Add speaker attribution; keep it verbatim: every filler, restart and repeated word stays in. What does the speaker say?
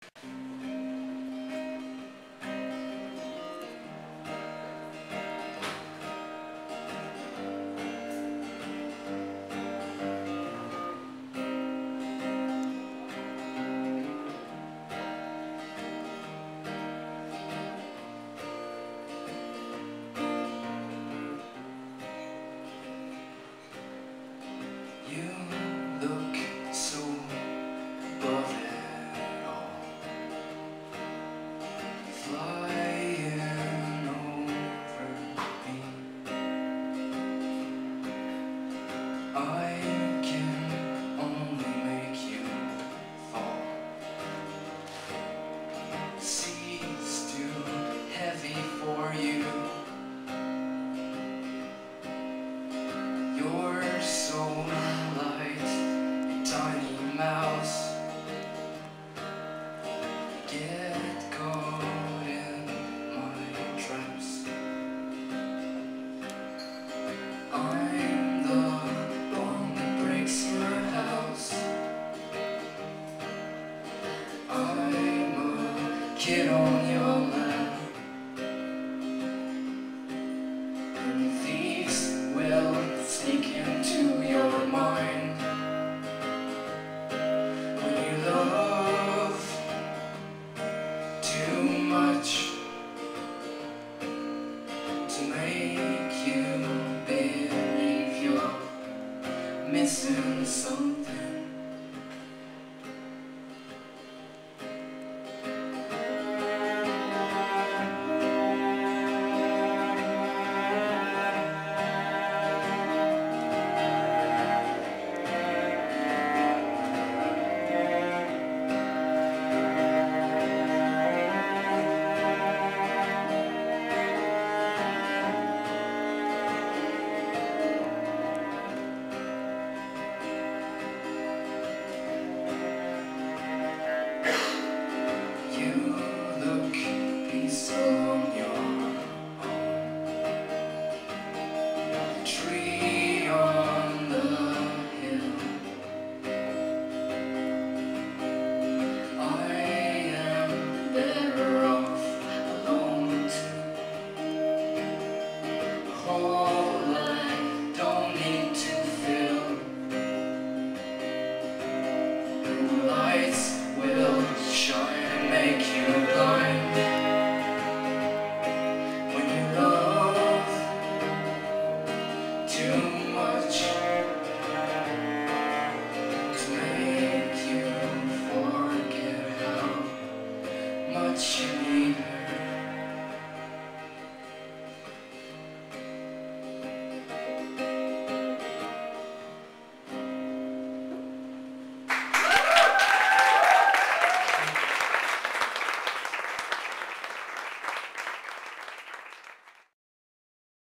Speaker 1: Look so above it all, flying over me. I can only make you fall. Seas too heavy for you. You're so light, tiny mouse, get caught in my traps. I'm the bomb that breaks your house. I'm a kid on your land, and thieves will sneak into your mind. To make you believe you're missing something. Lights will shine and make you blind. When you love too much to make you forget how much you need her.